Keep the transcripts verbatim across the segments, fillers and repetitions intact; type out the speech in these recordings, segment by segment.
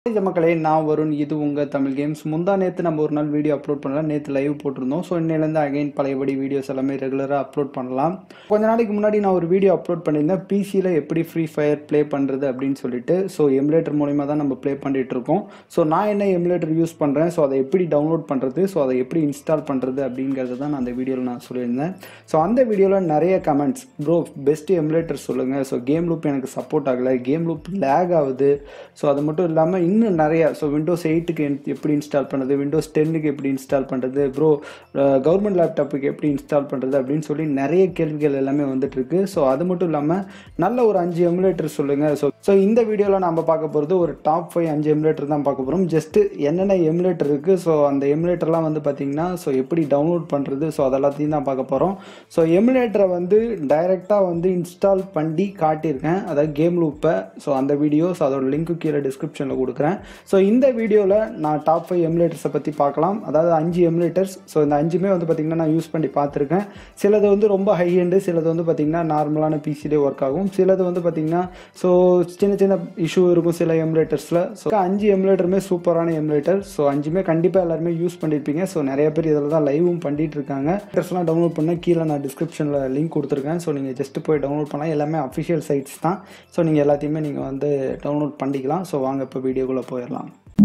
இந்த மக்களே நான் வருண் இது உங்க தமிழ் கேம்ஸ் முந்தா நேத்து நம்ம ஒரு நாள் வீடியோ அப்லோட் பண்ணலாம் நேத்து லைவ் போட்டுருந்தோம் ஸோ இன்னையிலேருந்து அகைன் பழையபடி வீடியோஸ் எல்லாமே ரெகுலராக அப்லோட் பண்ணலாம் கொஞ்ச நாளைக்கு முன்னாடி நான் ஒரு வீடியோ அப்லோட் பண்ணியிருந்தேன் பிசியில் எப்படி ஃப்ரீ ஃபயர் ப்ளே பண்ணுறது அப்படின்னு சொல்லிட்டு ஸோ எமுலேட்டர் மூலிமா தான் நம்ம ப்ளே பண்ணிட்டு இருக்கோம் ஸோ நான் என்ன எமுலேட்டர் யூஸ் பண்ணுறேன் ஸோ அதை எப்படி டவுன்லோட் பண்ணுறது ஸோ அதை எப்படி இன்ஸ்டால் பண்ணுறது அப்படிங்கிறது தான் நான் அந்த வீடியோவில் நான் சொல்லியிருந்தேன் ஸோ அந்த வீடியோவில் நிறைய கமெண்ட்ஸ் ப்ரோ பெஸ்ட் எமுலேட்டர் சொல்லுங்கள் ஸோ கேம் லூப் எனக்கு சப்போர்ட் ஆகலை கேம் லூப் லேக் ஆகுது ஸோ அது மட்டும் இல்லாமல் இன்னும் நிறைய ஸோ விண்டோஸ் எயிட்டுக்கு எப்படி இன்ஸ்டால் பண்ணுறது விண்டோஸ் டென்னுக்கு எப்படி இன்ஸ்டால் பண்ணுறது ப்ரோ கவர்மெண்ட் லேப்டாப்புக்கு எப்படி இன்ஸ்டால் பண்ணுறது அப்படின்னு சொல்லி நிறைய கேள்விகள் எல்லாமே வந்துட்டு இருக்கு ஸோ அது மட்டும் இல்லாமல் நல்ல ஒரு அஞ்சு எமுலேட்டர் சொல்லுங்கள் ஸோ ஸோ இந்த வீடியோவில் நம்ம பார்க்க போகிறது ஒரு டாப் ஃபைவ் அஞ்சு எமுலேட்டர் தான் பார்க்க போகிறோம் ஜஸ்ட்டு என்னென்ன எமுலேட்டர் இருக்குது ஸோ அந்த எமுலேட்டர்லாம் வந்து பார்த்திங்கன்னா ஸோ எப்படி டவுன்லோட் பண்ணுறது ஸோ அதெல்லாத்தையும் தான் பார்க்க போகிறோம் ஸோ எமுலேட்டரை வந்து டைரெக்டாக வந்து இன்ஸ்டால் பண்ணி காட்டியிருக்கேன் அதாவது கேம் லூப்பை ஸோ அந்த வீடியோ ஸோ அதோட லிங்க்கு கீழே டிஸ்கிரிப்ஷனில் கொடுக்குறேன் ஸோ இந்த வீடியோவில் நான் டாப் ஃபைவ் எமுலேட்டர்ஸை பற்றி பார்க்கலாம் அதாவது அஞ்சு எமுலேட்டர்ஸ் ஸோ இந்த அஞ்சுமே வந்து பார்த்திங்கன்னா நான் யூஸ் பண்ணி பார்த்துருக்கேன் சிலது வந்து ரொம்ப ஹை எண்டு சிலது வந்து பார்த்திங்கன்னா நார்மலான பிசிலே ஒர்க் ஆகும் சிலது வந்து பார்த்திங்கன்னா ஸோ சின்ன சின்ன இஷ்யூ இருக்கும் சில எமுலேட்டர்ஸில் ஸோ அஞ்சு எமுலேட்டருமே சூப்பரான எமுலேட்டர் ஸோ அஞ்சுமே கண்டிப்பாக எல்லாருமே யூஸ் பண்ணியிருப்பீங்க ஸோ நிறைய பேர் இதில் தான் லைவும் பண்ணிட்டு இருக்காங்க எமுலேட்டர்ஸ்லாம் டவுன்லோட் பண்ண கீழே நான் டிஸ்கிரிப்ஷனில் லிங்க் கொடுத்துருக்கேன் ஸோ நீங்கள் ஜஸ்ட் போய் டவுன்லோட் பண்ணலாம் எல்லாமே அஃபிஷியல் சைட்ஸ் தான் ஸோ நீங்கள் எல்லாத்தையுமே நீங்கள் வந்து டவுன்லோட் பண்ணிக்கலாம் ஸோ வாங்க இப்போ வீடியோக்குள்ளே போயிடலாம்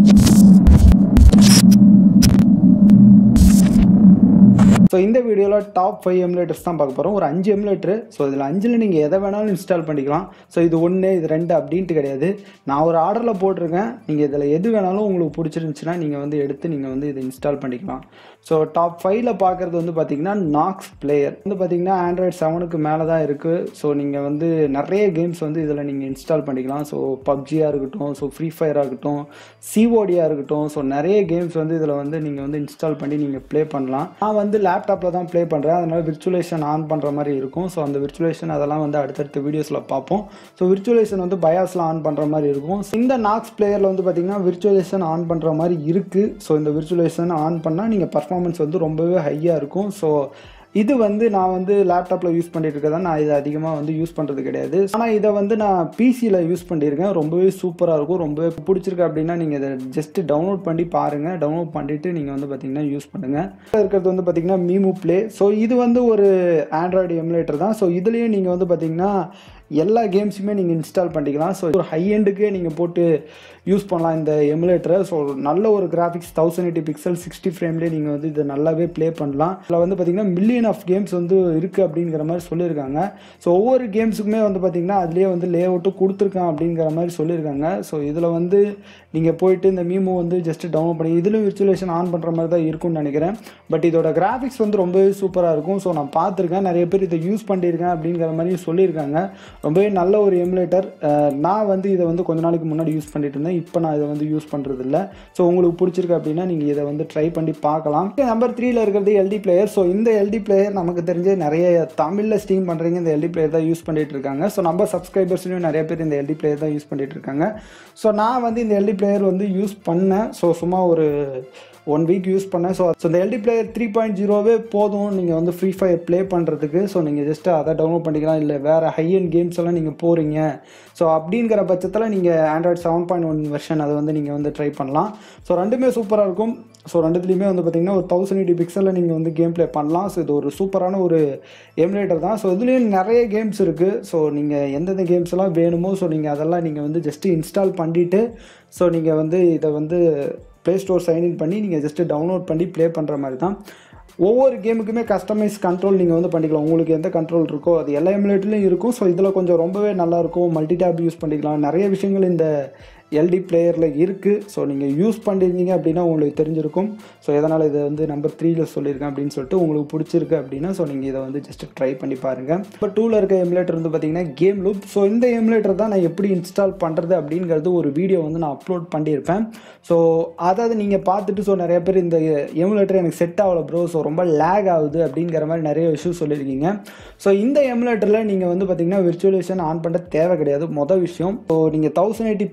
ஸோ இந்த வீடியோவில் டாப் ஃபைவ் எமுலேட்டர்ஸ் தான் பார்க்க போகிறோம் ஒரு அஞ்சு எமுலேட்டர் ஸோ இதில் அஞ்சில் நீங்கள் எதை வேணாலும் இன்ஸ்டால் பண்ணிக்கலாம் ஸோ இது ஒன்று இது ரெண்டு அப்படின்ட்டு கிடையாது நான் ஒரு ஆர்டரில் போட்டிருக்கேன் நீங்கள் இதில் எது வேணாலும் உங்களுக்கு பிடிச்சிருந்துச்சுன்னா நீங்கள் வந்து எடுத்து நீங்கள் வந்து இதை இன்ஸ்டால் பண்ணிக்கலாம் ஸோ டாப் ஃபைவ்ல பார்க்குறது வந்து பார்த்திங்கன்னா நாக்ஸ் பிளேயர் வந்து பார்த்திங்கன்னா ஆண்ட்ராய்ட் செவனுக்கு மேலே தான் இருக்குது ஸோ நீங்கள் வந்து நிறைய கேம்ஸ் வந்து இதில் நீங்கள் இன்ஸ்டால் பண்ணிக்கலாம் ஸோ பப்ஜியாக இருக்கட்டும் ஸோ ஃப்ரீ ஃபயராக இருக்கட்டும் சிஓடியாக இருக்கட்டும் ஸோ நிறைய கேம்ஸ் வந்து இதில் வந்து நீங்கள் வந்து இன்ஸ்டால் பண்ணி நீங்கள் ப்ளே பண்ணலாம் நான் வந்து லேப்டாப்பில் தான் ப்ளே பண்ணுறேன் அதனால் விர்ச்சுவலேஷன் ஆன் பண்ணுற மாதிரி இருக்கும் ஸோ அந்த விர்ச்சுவலேஷன் அதெல்லாம் வந்து அடுத்தடுத்த வீடியோஸில் பார்ப்போம் ஸோ விர்ச்சுவலேஷன் வந்து பயாஸில் ஆன் பண்ணுற மாதிரி இருக்கும் இந்த நாக்ஸ் பிளேயரில் வந்து பார்த்திங்கன்னா விர்ச்சுவலேஷன் ஆன் பண்ணுற மாதிரி இருக்குது ஸோ இந்த விர்ச்சுவலேஷன் ஆன் பண்ணால் நீங்கள் பர்ஃபார்மன்ஸ் வந்து ரொம்பவே ஹையாக இருக்கும் ஸோ இது வந்து நான் வந்து லேப்டாப்பில் யூஸ் பண்ணிட்டு இருக்கதான் நான் இதை அதிகமாக வந்து யூஸ் பண்ணுறது கிடையாது ஆனால் இதை வந்து நான் பிசியில் யூஸ் பண்ணியிருக்கேன் ரொம்பவே சூப்பராக இருக்கும் ரொம்பவே பிடிச்சிருக்கு அப்படின்னா நீங்கள் இதை ஜஸ்ட் டவுன்லோட் பண்ணி பாருங்கள் டவுன்லோட் பண்ணிவிட்டு நீங்கள் வந்து பார்த்திங்கன்னா யூஸ் பண்ணுங்கள் இருக்கிறது வந்து பார்த்திங்கன்னா மீமு ப்ளே ஸோ இது வந்து ஒரு ஆண்ட்ராய்டு எமுலேட்டர் தான் ஸோ இதுலேயும் நீங்கள் வந்து பார்த்திங்கன்னா எல்லா கேம்ஸுமே நீங்கள் இன்ஸ்டால் பண்ணிக்கலாம் ஸோ ஒரு ஹை எண்டுக்கே நீங்கள் போட்டு யூஸ் பண்ணலாம் இந்த எமுலேட்டரை ஸோ நல்ல ஒரு graphics thousand eighty pixel sixty ஃப்ரேம்லேயே நீங்கள் வந்து இதை நல்லாவே ப்ளே பண்ணலாம் இதில் வந்து பார்த்திங்கன்னா மில்லியன் ஆஃப் கேம்ஸ் வந்து இருக்குது அப்படிங்கிற மாதிரி சொல்லியிருக்காங்க ஸோ ஒவ்வொரு கேம்ஸுக்குமே வந்து பார்த்திங்கன்னா அதுலேயே வந்து லே அவுட்டும் கொடுத்துருக்கான் அப்படிங்கிற மாதிரி சொல்லியிருக்காங்க ஸோ இதில் வந்து நீங்கள் போயிட்டு இந்த மீமோ வந்து ஜஸ்ட் டவுன்லோட் பண்ணி இதிலும் விர்ச்சுவலேஷன் ஆன் பண்ணுற மாதிரி தான் இருக்கும்னு நினைக்கிறேன் பட் இதோட கிராஃபிக்ஸ் வந்து ரொம்பவே சூப்பராக இருக்கும் ஸோ நான் பார்த்துருக்கேன் நிறைய பேர் இதை யூஸ் பண்ணியிருக்கேன் அப்படிங்கிற மாதிரி சொல்லியிருக்காங்க ரொம்பவே நல்ல ஒரு எமுலேட்டர் நான் வந்து இதை வந்து கொஞ்ச நாளைக்கு முன்னாடி யூஸ் பண்ணிட்டு இருந்தேன் இப்போ நான் இதை வந்து யூஸ் பண்ணுறது இல்லை ஸோ உங்களுக்கு பிடிச்சிருக்கு அப்படின்னா நீங்கள் இதை வந்து ட்ரை பண்ணி பார்க்கலாம் நம்பர் த்ரீல இருக்கிறது எல்டி பிளேயர் ஸோ இந்த எல்டி பிளேயர் நமக்கு தெரிஞ்ச நிறைய தமிழில் ஸ்ட்ரீம் பண்ணுறீங்க இந்த எல்டி பிளேயர் தான் யூஸ் பண்ணிட்டு இருக்காங்க ஸோ நம்ம சப்ஸ்கிரைபர்ஸ்லையும் நிறைய பேர் இந்த எல்டி பிளேயர் தான் யூஸ் பண்ணிட்டு இருக்காங்க ஸோ நான் வந்து இந்த எல்டி பிளேயர் வந்து யூஸ் பண்ணேன் ஸோ சும்மா ஒரு ஒன் வீக் யூஸ் பண்ணேன் ஸோ ஸோ இந்த எல்டி பிளேயர் த்ரீ பாயிண்ட் ஜீரோவே போதும் நீங்கள் வந்து ஃப்ரீ ஃபயர் ப்ளே பண்ணுறதுக்கு ஸோ நீங்கள் ஜஸ்ட்டு அதை டவுன்லோட் பண்ணிக்கலாம் இல்லை வேறு ஹை அண்ட் கேம்ஸ் எல்லாம் நீங்கள் போகிறீங்க ஸோ அப்படிங்கிற பட்சத்தில் நீங்கள் Android seven point one version அதை வந்து நீங்கள் வந்து ட்ரை பண்ணலாம் ஸோ ரெண்டுமே சூப்பராக இருக்கும் ஸோ ரெண்டுத்துலேயுமே வந்து பார்த்திங்கன்னா ஒரு தௌசண்ட் எயிட்டி பிக்சலில் நீங்கள் வந்து கேம் ப்ளே பண்ணலாம் ஸோ இது ஒரு சூப்பரான ஒரு எமுலேட்டர் தான் ஸோ இதுலேயும் நிறைய கேம்ஸ் இருக்குது ஸோ நீங்கள் எந்தெந்த கேம்ஸ் எல்லாம் வேணுமோ ஸோ நீங்கள் அதெல்லாம் நீங்கள் வந்து ஜஸ்ட்டு இன்ஸ்டால் பண்ணிவிட்டு ஸோ நீங்கள் வந்து இதை வந்து ப்ளே ஸ்டோர் சைன்இன் பண்ணி நீங்கள் ஜஸ்ட்டு டவுன்லோட் பண்ணி ப்ளே பண்ணுற மாதிரி தான் ஒவ்வொரு கேமுக்குமே கஸ்டமைஸ் கண்ட்ரோல் நீங்கள் வந்து பண்ணிக்கலாம் உங்களுக்கு எந்த கண்ட்ரோல் இருக்கோ அது எல்லா எமுலேட்டர்லையும் இருக்கும் ஸோ இதில் கொஞ்சம் ரொம்பவே நல்லாயிருக்கும் மல்டி டேப் யூஸ் பண்ணிக்கலாம் நிறைய விஷயங்கள் இந்த எல்டி பிளேயரில் இருக்குது ஸோ நீங்கள் யூஸ் பண்ணியிருந்தீங்க அப்படின்னா உங்களுக்கு தெரிஞ்சிருக்கும் ஸோ எதனால் இதை வந்து நம்பர் த்ரீல சொல்லியிருக்கேன் அப்படின்னு சொல்லிட்டு உங்களுக்கு பிடிச்சிருக்கு அப்படின்னா ஸோ நீங்கள் இதை வந்து ஜஸ்ட் ட்ரை பண்ணி பாருங்கள் இப்போ டூவில் இருக்க எமுலேட்டர் வந்து பார்த்திங்கன்னா கேம் லூப் ஸோ இந்த எமுலேட்டர் தான் நான் எப்படி இன்ஸ்டால் பண்ணுறது அப்படிங்கிறது ஒரு வீடியோ வந்து நான் அப்லோட் பண்ணியிருப்பேன் ஸோ அதாவது நீங்கள் பார்த்துட்டு ஸோ நிறைய பேர் இந்த எமுலேட்டர் எனக்கு செட் ஆகலை ப்ரோ ஸோ ரொம்ப லேக் ஆகுது அப்படிங்கிற மாதிரி நிறைய இஷ்யூஸ் சொல்லியிருக்கீங்க ஸோ இந்த எமுலேட்டரில் நீங்கள் வந்து பார்த்திங்கன்னா விர்ச்சுவலேஷன் ஆன் பண்ண தேவை கிடையாது மொதல் விஷயம் ஸோ நீங்கள் thousand eighty pixel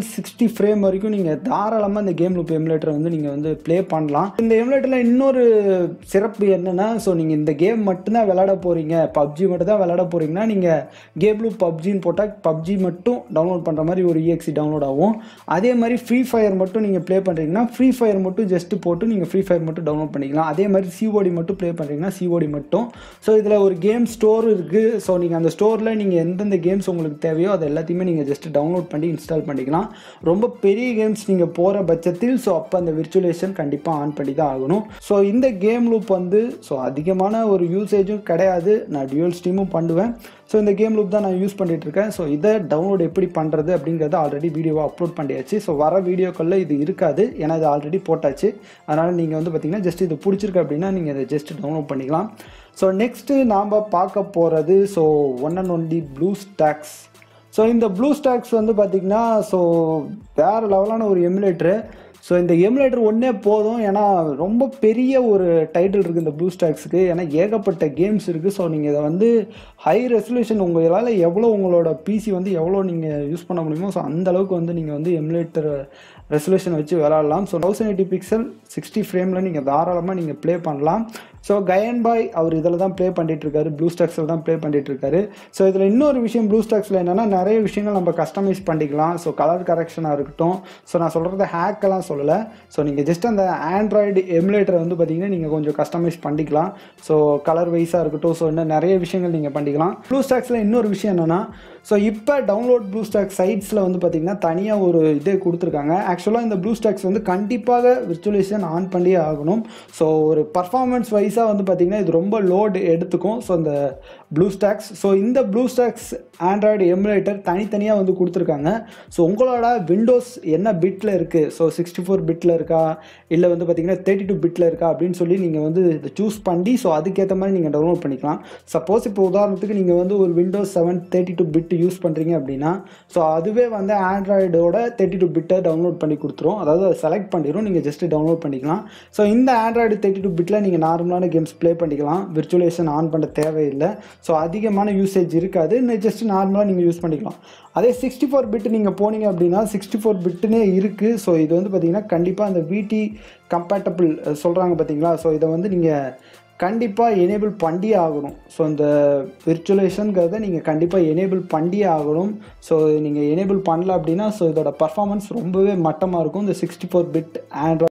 sixty frame வரைக்கும் நீங்கள் தாராளமாக இந்த கேம் லூப் எமுலேட்டரை வந்து நீங்கள் வந்து ப்ளே பண்ணலாம். இந்த எமுலேட்டரில் இன்னொரு சிறப்பு என்னென்னா, ஸோ நீங்கள் இந்த கேம் மட்டும்தான் விளையாட போகிறீங்க, பப்ஜி மட்டும் தான் விளையாட போகிறீங்கன்னா நீங்கள் கேம் லூப் பப்ஜின்னு போட்டால் பப்ஜி மட்டும் டவுன்லோட் பண்ணுற மாதிரி ஒரு இஎக்ஸி டவுன்லோட் ஆகும். அதே மாதிரி ஃப்ரீ ஃபயர் மட்டும் நீங்கள் ப்ளே பண்ணுறீங்கன்னா ஃப்ரீ ஃபயர் மட்டும் ஜஸ்ட்டு போட்டு நீங்கள் ஃப்ரீ ஃபயர் மட்டும் டவுன்லோட் பண்ணிக்கலாம். அதே மாதிரி சிஓடி மட்டும் ப்ளே பண்ணுறீங்கன்னா சிஓடி மட்டும். ஸோ இதில் ஒரு கேம் ஸ்டோர் இருக்குது. ஸோ நீங்கள் அந்த ஸ்டோரில் நீங்கள் எந்தெந்த கேம்ஸ் உங்களுக்கு தேவையோ அது எல்லாத்தையுமே நீங்கள் ஜஸ்ட் டவுன்லோட் பண்ணி இன்ஸ்டால் பண்ணிக்கலாம். ரொம்ப பெரிய கேம்ஸ் நீங்கள் போகிற பட்சத்தில் ஸோ அப்போ அந்த விர்ச்சுவலேஷன் கண்டிப்பாக ஆன் பண்ணி தான் ஆகணும். ஸோ இந்த கேம் லூப் வந்து ஸோ அதிகமான ஒரு யூசேஜும் கிடையாது. நான் டியூவல் ஸ்ட்ரீமும் பண்ணுவேன். ஸோ இந்த கேம் லூப் தான் நான் யூஸ் பண்ணிகிட்டு இருக்கேன். ஸோ இதை டவுன்லோட் எப்படி பண்ணுறது அப்படிங்கிறத ஆல்ரெடி வீடியோவாக அப்லோட் பண்ணியாச்சு. ஸோ வர வீடியோக்களில் இது இருக்காது, ஏன்னா இது ஆல்ரெடி போட்டாச்சு. அதனால் நீங்கள் வந்து பார்த்திங்கன்னா ஜஸ்ட் இது பிடிச்சிருக்கு அப்படின்னா நீங்கள் இதை ஜஸ்ட் டவுன்லோட் பண்ணிக்கலாம். ஸோ நெக்ஸ்ட்டு நாம் பார்க்க போகிறது so one and only BlueStacks. So இந்த ப்ளூ ஸ்டாக்ஸ் வந்து பார்த்திங்கன்னா ஸோ வேறு லெவலான ஒரு எமுலேட்டரு. ஸோ இந்த எமுலேட்டர் ஒன்றே போதும், ஏன்னா ரொம்ப பெரிய ஒரு டைட்டில் இருக்குது இந்த ப்ளூ ஸ்டாக்ஸுக்கு. ஏன்னா ஏகப்பட்ட கேம்ஸ் இருக்குது. ஸோ நீங்கள் இதை வந்து ஹை ரெசல்யூஷன் உங்களால் எவ்வளோ உங்களோட பிசி வந்து எவ்வளோ நீங்கள் யூஸ் பண்ண முடியுமோ ஸோ அந்தளவுக்கு வந்து நீங்கள் வந்து எமுலேட்டர் ரெசல்யூஷன் வச்சு விளாட்லாம். So thousand eighty pixel sixty ஃப்ரேமில் நீங்கள் தாராளமாக நீங்கள் ப்ளே பண்ணலாம். ஸோ கயன் பாய் அவர் இதில் தான் ப்ளே பண்ணிகிட்ருக்காரு, ப்ளூ ஸ்டாக்ஸில் தான் ப்ளே பண்ணிகிட்ருக்காரு. ஸோ இதில் இன்னொரு விஷயம் ப்ளூ ஸ்டாக்ஸில் என்னென்னா நிறைய விஷயங்கள் நம்ம கஸ்டமைஸ் பண்ணிக்கலாம். ஸோ கலர் கரெக்ஷனாக இருக்கட்டும். ஸோ நான் சொல்கிறது ஹேக்கெல்லாம் சொல்லலை. ஸோ நீங்கள் ஜஸ்ட் அந்த ஆண்ட்ராய்டு எமுலேட்டரை வந்து பார்த்திங்கன்னா நீங்கள் கொஞ்சம் கஸ்டமைஸ் பண்ணிக்கலாம். ஸோ கலர் வைஸாக இருக்கட்டும். ஸோ இன்னும் நிறைய விஷயங்கள் நீங்கள் பண்ணிக்கலாம். ப்ளூ ஸ்டாக்ஸில் இன்னொரு விஷயம் என்னென்னா, ஸோ இப்போ டவுன்லோட் ப்ளூ ஸ்டாக் சைட்ஸில் வந்து பார்த்திங்கன்னா தனியாக ஒரு இதே கொடுத்துருக்காங்க. ஆக்சுவலாக இந்த ப்ளூ ஸ்டாக்ஸ் வந்து கண்டிப்பாக விர்ச்சுவலைசேஷன் ஆன் பண்ணியே ஆகணும். ஸோ ஒரு பர்ஃபார்மன்ஸ் வைஸாக வந்து பார்த்திங்கன்னா இது ரொம்ப லோடு எடுத்துக்கும். ஸோ இந்த ப்ளூ ஸ்டாக்ஸ் ஸோ இந்த ப்ளூ ஸ்டாக்ஸ் ஆண்ட்ராய்டு எமுலேட்டர் தனித்தனியாக வந்து கொடுத்துருக்காங்க. ஸோ உங்களோட விண்டோஸ் என்ன பிட்டில் இருக்குது, ஸோ சிக்ஸ்டி ஃபோர் பிட்டில் இருக்கா இல்லை வந்து பார்த்திங்கன்னா தேர்ட்டி டூ பிட்டில் இருக்கா அப்படின்னு சொல்லி நீங்கள் வந்து இதை சூஸ் பண்ணி ஸோ அதுக்கேற்ற மாதிரி நீங்கள் டவுன்லோட் பண்ணிக்கலாம். சப்போஸ் இப்போ உதாரணத்துக்கு நீங்கள் வந்து ஒரு Windows seven thirty two bit use பண்ணுறீங்க அப்படின்னா ஸோ அதுவே வந்து ஆண்ட்ராய்டோட தேர்ட்டி டூ பிட்டை டவுன்லோட் பண்ணி கொடுத்துரும். அதாவது அதை செலக்ட் பண்ணிடும், நீங்கள் ஜஸ்ட்டு டவுன்லோட் பண்ணிக்கலாம். ஸோ இந்த ஆண்ட்ராய்டு தேர்ட்டி டூ பிட்டில் நீங்கள் நார்மலான கேம்ஸ் ப்ளே பண்ணிக்கலாம். விர்ச்சுவலைசேஷன் ஆன் பண்ண தேவையில்லை. ஸோ அதிகமான யூசேஜ் இருக்காது, ஜஸ்ட் நார்மலாக நீங்கள் யூஸ் பண்ணிக்கலாம். அதே சிக்ஸ்டி ஃபோர் பிட் நீங்கள் போனீங்க அப்படின்னா சிக்ஸ்டி ஃபோர் பிட்டுனே இருக்குது. ஸோ இது வந்து பார்த்திங்கன்னா கண்டிப்பாக அந்த விடி கம்பேட்டபிள் சொல்கிறாங்க பார்த்தீங்களா. ஸோ இதை வந்து நீங்கள் கண்டிப்பாக எனேபிள் பண்ணியே ஆகணும். ஸோ இந்த விர்ச்சுவலைசேஷனுங்கிறத நீங்கள் கண்டிப்பாக எனேபிள் பண்ணியே ஆகணும். ஸோ நீங்கள் எனேபிள் பண்ணல அப்படின்னா ஸோ இதோட பர்ஃபார்மன்ஸ் ரொம்பவே மட்டமாக இருக்கும் இந்த சிக்ஸ்டி ஃபோர் பிட் ஆண்ட்ராய்டு